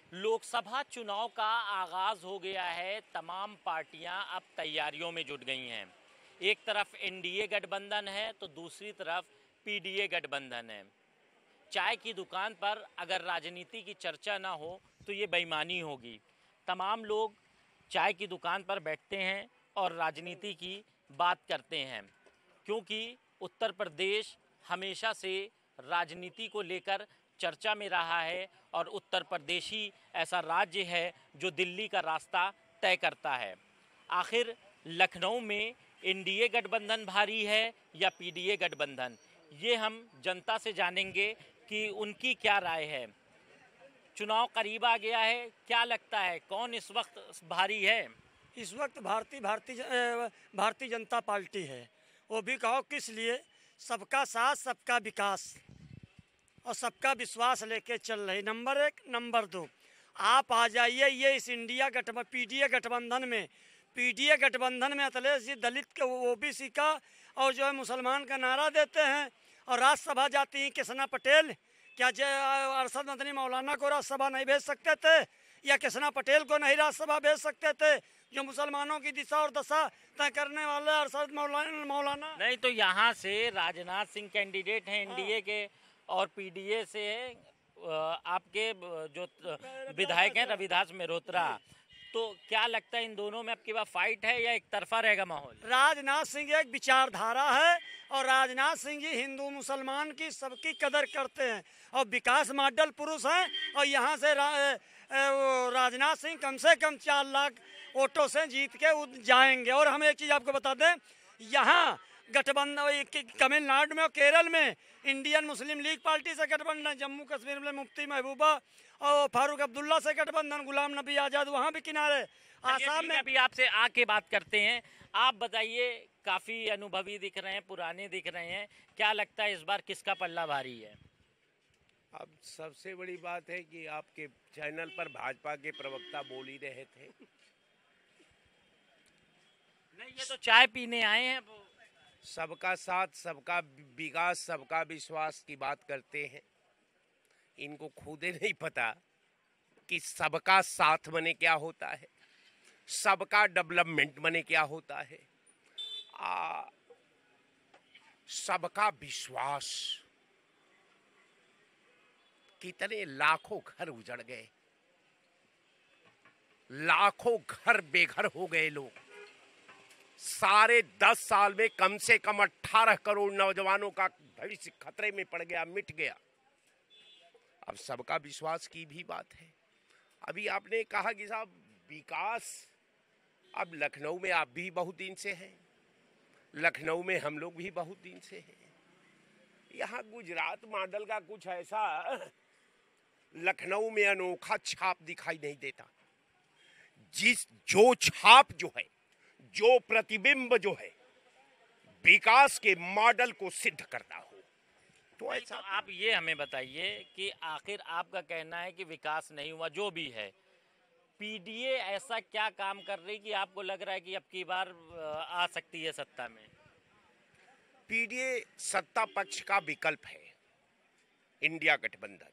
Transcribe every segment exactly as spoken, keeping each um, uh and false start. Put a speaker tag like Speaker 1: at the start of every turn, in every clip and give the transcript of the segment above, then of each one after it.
Speaker 1: लोकसभा चुनाव का आगाज हो गया है। तमाम पार्टियां अब तैयारियों में जुट गई हैं। एक तरफ एनडीए गठबंधन है तो दूसरी तरफ पीडीए गठबंधन है। चाय की दुकान पर अगर राजनीति की चर्चा ना हो तो ये बेईमानी होगी। तमाम लोग चाय की दुकान पर बैठते हैं और राजनीति की बात करते हैं, क्योंकि उत्तर प्रदेश हमेशा से राजनीति को लेकर चर्चा में रहा है और उत्तर प्रदेश ही ऐसा राज्य है जो दिल्ली का रास्ता तय करता है। आखिर लखनऊ में एनडीए गठबंधन भारी है या पीडीए गठबंधन, ये हम जनता से जानेंगे कि उनकी क्या राय है। चुनाव करीब आ गया है, क्या लगता है कौन इस वक्त भारी है?
Speaker 2: इस वक्त भारतीय भारतीय भारतीय जनता पार्टी है। वो भी कहो किस लिए, सबका साथ सबका विकास और सबका विश्वास लेके चल रही। नंबर एक। नंबर दो, आप आ जाइए ये इस इंडिया गठबंधन पीडीए गठबंधन में। पीडीए गठबंधन में अखिलेश जी दलित के ओबीसी का और जो है मुसलमान का नारा देते हैं, और राज्यसभा जाती हैं कृष्णा पटेल। क्या अरशद मदनी मौलाना को राज्यसभा नहीं भेज सकते थे, या कृष्णा पटेल को नहीं राज्यसभा भेज सकते थे, जो मुसलमानों की दिशा और दशा तय करने वाले अरशद मौलाना?
Speaker 1: नहीं तो यहाँ से राजनाथ सिंह कैंडिडेट हैं एनडीए के, और पीडीए से आपके जो विधायक हैं रविदास मेहरोत्रा। तो क्या लगता है इन दोनों में आपकी बात फाइट है या एक तरफा रहेगा माहौल?
Speaker 2: राजनाथ सिंह एक विचारधारा है, और राजनाथ सिंह जी हिंदू मुसलमान की सबकी कदर करते हैं और विकास मॉडल पुरुष हैं। और यहाँ से रा, राजनाथ सिंह कम से कम चार लाख वोटों से जीत के जाएंगे। और हम एक चीज़ आपको बता दें, यहाँ गठबंधन तमिलनाडु में और केरल में इंडियन मुस्लिम लीग पार्टी से गठबंधन, जम्मू कश्मीर में मुफ्ती महबूबा और फारूक अब्दुल्ला से गठबंधन, गुलाम नबी आज़ाद वहाँ भी किनारे। आसाम में
Speaker 1: अभी आपसे आके बात करते हैं। आप बताइए, काफ़ी अनुभवी दिख रहे हैं, पुराने दिख रहे हैं, क्या लगता है इस बार किसका पल्ला भारी है?
Speaker 3: अब सबसे बड़ी बात है कि आपके चैनल पर भाजपा के प्रवक्ता बोल ही रहे थे।
Speaker 1: नहीं, ये तो चाय पीने आए हैं।
Speaker 3: सबका साथ सबका विकास सबका विश्वास की बात करते हैं। इनको खुद ही नहीं पता कि सबका साथ बने क्या होता है, सबका डेवलपमेंट बने क्या होता है, आ, सबका विश्वास। कितने लाखों घर उजड़ गए, लाखों घर बेघर हो गए लोग। सारे दस साल में कम से कम अठारह करोड़ नौजवानों का भविष्य खतरे में पड़ गया, मिट गया। अब सबका विश्वास की भी बात है। अभी आपने कहा कि साहब विकास, अब लखनऊ में आप भी बहुत दिन से हैं, लखनऊ में हम लोग भी बहुत दिन से हैं। यहाँ गुजरात मॉडल का कुछ ऐसा लखनऊ में अनोखा छाप दिखाई नहीं देता। जिस जो छाप जो है, जो प्रतिबिंब जो है विकास के मॉडल को सिद्ध करता हो, तो ऐसा।
Speaker 1: तो आप ये हमें बताइए कि आखिर आपका कहना है कि विकास नहीं हुआ, जो भी है, पीडीए ऐसा क्या काम कर रही कि आपको लग रहा है कि अब की बार आ सकती है सत्ता में?
Speaker 3: पीडीए सत्ता पक्ष का विकल्प है। इंडिया गठबंधन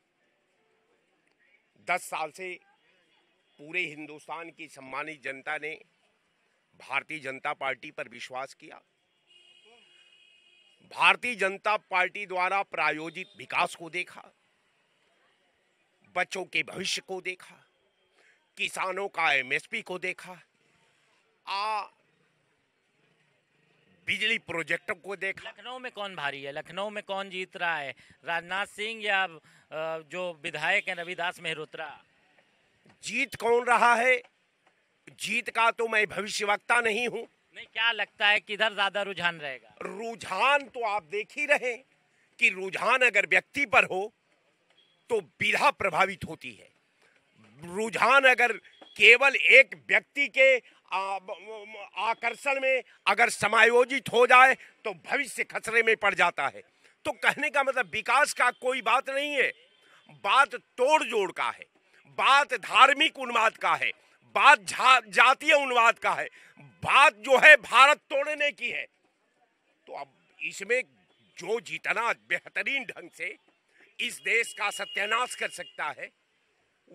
Speaker 3: दस साल से पूरे हिंदुस्तान की सम्मानित जनता ने भारतीय जनता पार्टी पर विश्वास किया। भारतीय जनता पार्टी द्वारा प्रायोजित विकास को देखा, बच्चों के भविष्य को देखा, किसानों का एमएसपी को देखा, आ बिजली प्रोजेक्टों को देखा।
Speaker 1: लखनऊ में कौन भारी है? लखनऊ में कौन जीत रहा है, राजनाथ सिंह या जो विधायक है रविदास मेहरोत्रा?
Speaker 3: जीत कौन रहा है, जीत का तो मैं भविष्यवक्ता नहीं हूं।
Speaker 1: नहीं, क्या लगता है किधर ज्यादा रुझान रहेगा?
Speaker 3: रुझान तो आप देख ही रहे कि रुझान अगर व्यक्ति पर हो तो विधा प्रभावित होती है। रुझान अगर केवल एक व्यक्ति के आकर्षण में अगर समायोजित हो जाए तो भविष्य खतरे में पड़ जाता है। तो कहने का मतलब विकास का कोई बात नहीं है, बात तोड़ जोड़ का है, बात धार्मिक उन्माद का है, बात जातीय उन्माद का है, बात जो है भारत तोड़ने की है। तो अब इसमें जो जितना बेहतरीन ढंग से इस देश का सत्यानाश कर सकता है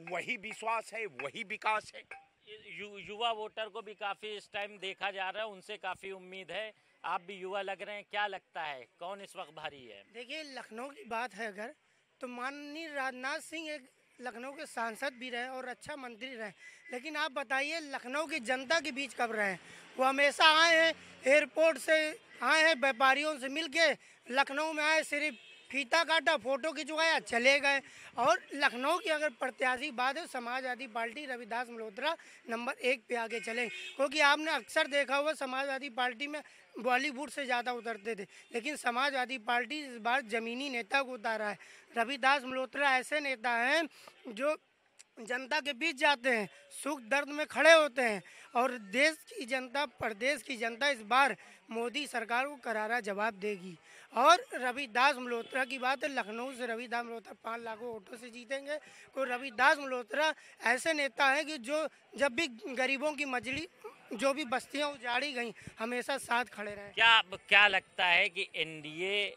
Speaker 3: वही विश्वास है, वही विकास है।
Speaker 1: यु, युवा वोटर को भी काफी इस टाइम देखा जा रहा है, उनसे काफी उम्मीद है। आप भी युवा लग रहे हैं, क्या लगता है कौन इस वक्त भारी है?
Speaker 4: देखिए, लखनऊ की बात है अगर, तो माननीय राजनाथ सिंह एक लखनऊ के सांसद भी रहे और अच्छा मंत्री रहे, लेकिन आप बताइए लखनऊ की जनता के बीच कब रहे? वो हमेशा आए हैं, एयरपोर्ट से आए हैं, व्यापारियों से मिल के लखनऊ में आए, सिर्फ फीता काटा, फोटो खिंचवाया, चले गए। और लखनऊ की अगर प्रत्याशी बात है, समाजवादी पार्टी रविदास मल्होत्रा नंबर एक पे आगे चले, क्योंकि आपने अक्सर देखा हुआ समाजवादी पार्टी में बॉलीवुड से ज़्यादा उतरते थे, लेकिन समाजवादी पार्टी इस बार ज़मीनी नेता को उतारा है। रविदास मल्होत्रा ऐसे नेता हैं जो जनता के बीच जाते हैं, सुख दर्द में खड़े होते हैं, और देश की जनता, प्रदेश की जनता इस बार मोदी सरकार को करारा जवाब देगी। और रविदास मल्होत्रा की बात है, लखनऊ से रविदास मल्होत्रा पाँच लाखों वोटों से जीतेंगे। तो रविदास मल्होत्रा ऐसे नेता हैं कि जो जब भी गरीबों की मजली, जो भी बस्तियां उजाड़ी गई, हमेशा साथ खड़े रहे।
Speaker 1: क्या क्या लगता है कि एनडीए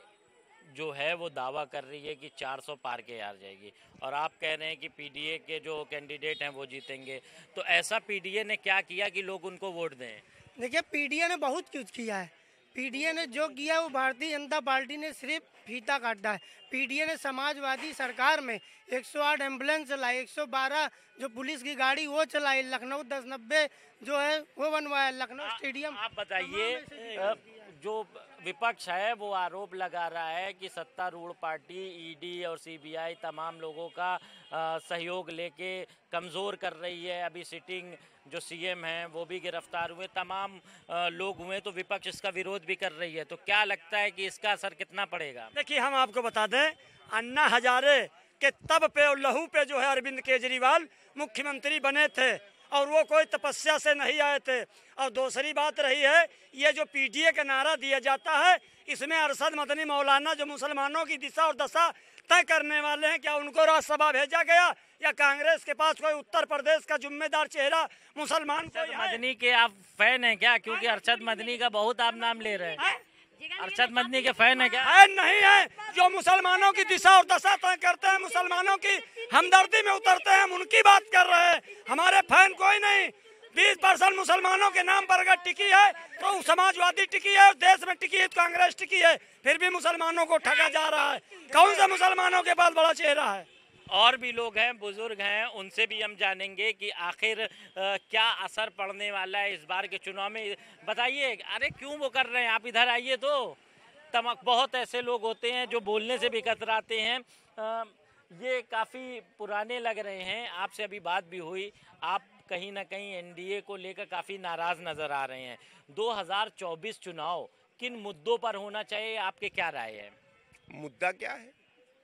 Speaker 1: जो है वो दावा कर रही है कि चार सौ पार के हार जाएगी, और आप कह रहे हैं कि पीडीए के जो कैंडिडेट हैं वो जीतेंगे, तो ऐसा पीडीए ने क्या किया कि लोग उनको वोट दें?
Speaker 4: देखिए, पीडीए ने बहुत कुछ किया है। पीडीए ने जो किया वो भारतीय जनता पार्टी ने सिर्फ फीता काटा है। पीडीए ने समाजवादी सरकार में एक सौ आठ एम्बुलेंस चलाई, एक सौ बारह जो पुलिस की गाड़ी वो चलाई, लखनऊ दस नब्बे जो है वो बनवाया, लखनऊ स्टेडियम।
Speaker 1: आप बताइए, जो विपक्ष है वो आरोप लगा रहा है कि सत्तारूढ़ पार्टी ईडी और सीबीआई तमाम लोगों का आ, सहयोग लेके कमज़ोर कर रही है। अभी सिटिंग जो सीएम हैं वो भी गिरफ्तार हुए, तमाम आ, लोग हुए, तो विपक्ष इसका विरोध भी कर रही है। तो क्या लगता है कि इसका असर कितना पड़ेगा?
Speaker 2: देखिए, हम आपको बता दें, अन्ना हजारे के तब पे और लहू पे जो है अरविंद केजरीवाल मुख्यमंत्री बने थे, और वो कोई तपस्या से नहीं आए थे। और दूसरी बात रही है, ये जो पीडीए का नारा दिया जाता है, इसमें अरशद मदनी मौलाना जो मुसलमानों की दिशा और दशा तय करने वाले हैं, क्या उनको राज्यसभा भेजा गया, या कांग्रेस के पास कोई उत्तर प्रदेश का जिम्मेदार चेहरा मुसलमान कोई है?
Speaker 1: मदनी के आप फैन हैं क्या? क्योंकि अरशद मदनी का बहुत आप नाम ले रहे हैं। अरशद मदनी के फैन है क्या?
Speaker 2: है नहीं है, जो मुसलमानों की दिशा और दशा तय करते हैं, मुसलमानों की हमदर्दी में उतरते हैं, हम उनकी बात कर रहे हैं। हमारे फैन कोई नहीं। बीस परसेंट मुसलमानों के नाम पर अगर टिकी है तो समाजवादी टिकी है, देश में टिकी है तो कांग्रेस टिकी है, फिर भी मुसलमानों को ठगा जा रहा है। कौन सा मुसलमानों के पास बड़ा चेहरा है?
Speaker 1: और भी लोग हैं, बुजुर्ग हैं, उनसे भी हम जानेंगे कि आखिर आ, क्या असर पड़ने वाला है इस बार के चुनाव में। बताइए, अरे क्यों वो कर रहे हैं, आप इधर आइए। तो तम बहुत ऐसे लोग होते हैं जो बोलने से भी कतराते हैं। आ, ये काफ़ी पुराने लग रहे हैं, आपसे अभी बात भी हुई, आप कहीं ना कहीं एनडीए को लेकर काफ़ी नाराज़ नज़र आ रहे हैं। दो हज़ार चौबीस चुनाव किन मुद्दों पर होना चाहिए, आपके क्या राय है?
Speaker 3: मुद्दा क्या है?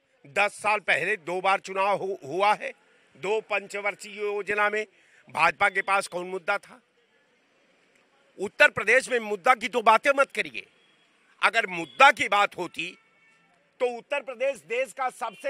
Speaker 3: दस साल पहले दो बार चुनाव हु, हुआ है। दो पंचवर्षीय योजना में भाजपा के पास कौन मुद्दा था? उत्तर प्रदेश में मुद्दा की तो बातें मत करिए। अगर मुद्दा की बात होती तो उत्तर प्रदेश देश का सबसे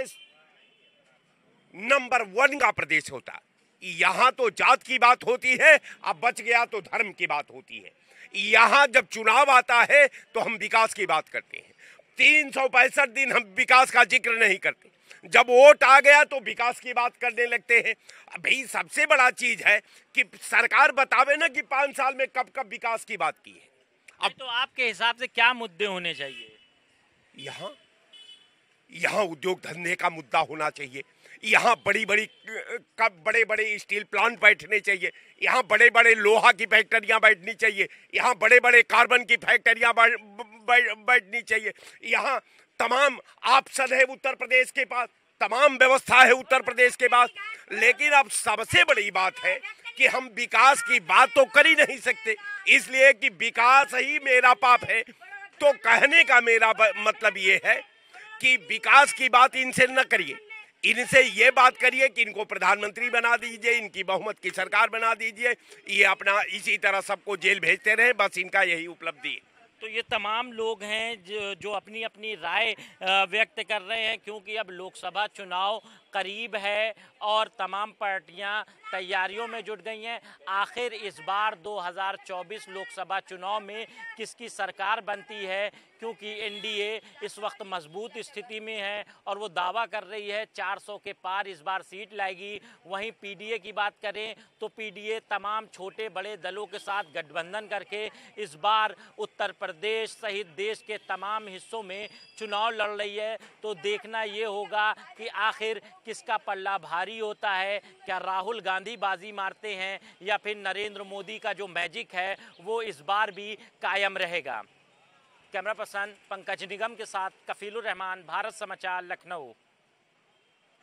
Speaker 3: नंबर वन का प्रदेश होता। यहां तो जात की बात होती है, अब बच गया तो धर्म की बात होती है। यहां जब चुनाव आता है तो हम विकास की बात करते हैं, तीन सौ पैंसठ दिन हम विकास का जिक्र नहीं करते। जब वोट आ गया तो विकास की बात करने लगते हैं। अभी सबसे बड़ा चीज है कि सरकार बतावे ना कि पांच साल में कब कब विकास की बात की है।
Speaker 1: अब तो आपके हिसाब से क्या मुद्दे होने चाहिए?
Speaker 3: यहाँ यहाँ उद्योग धंधे का मुद्दा होना चाहिए। यहाँ बड़ी बड़ी कब बड़े बड़े स्टील प्लांट बैठने चाहिए। यहाँ बड़े बड़े लोहा की फैक्ट्रियाँ बैठनी चाहिए। यहाँ बड़े बड़े कार्बन की फैक्ट्रियाँ बैठनी चाहिए। यहाँ तमाम ऑप्शन है उत्तर प्रदेश के पास, तमाम व्यवस्था है उत्तर प्रदेश के पास। लेकिन अब सबसे बड़ी बात है कि हम विकास की बात तो कर ही नहीं सकते, इसलिए कि विकास ही मेरा पाप है। तो कहने का मेरा मतलब ये है कि विकास की बात इनसे न करिए, इनसे ये बात करिए कि इनको प्रधानमंत्री बना दीजिए, इनकी बहुमत की सरकार बना दीजिए। ये अपना इसी तरह सबको जेल भेजते रहे, बस इनका यही उपलब्धि है।
Speaker 1: तो ये तमाम लोग हैं जो जो अपनी अपनी राय व्यक्त कर रहे हैं, क्योंकि अब लोकसभा चुनाव करीब है और तमाम पार्टियां तैयारियों में जुट गई हैं। आखिर इस बार दो हज़ार चौबीस लोकसभा चुनाव में किसकी सरकार बनती है, क्योंकि एनडीए इस वक्त मजबूत स्थिति में है और वो दावा कर रही है चार सौ के पार इस बार सीट लाएगी। वहीं पीडीए की बात करें तो पीडीए तमाम छोटे बड़े दलों के साथ गठबंधन करके इस बार उत्तर प्रदेश सहित देश के तमाम हिस्सों में चुनाव लड़ रही है। तो देखना ये होगा कि आखिर किसका पल्ला भारी होता है। क्या राहुल गांधी बाजी मारते हैं या फिर नरेंद्र मोदी का जो मैजिक है वो इस बार भी कायम रहेगा। कैमरा पर्सन पंकज निगम के साथ कफीलुर रहमान, भारत समाचार, लखनऊ।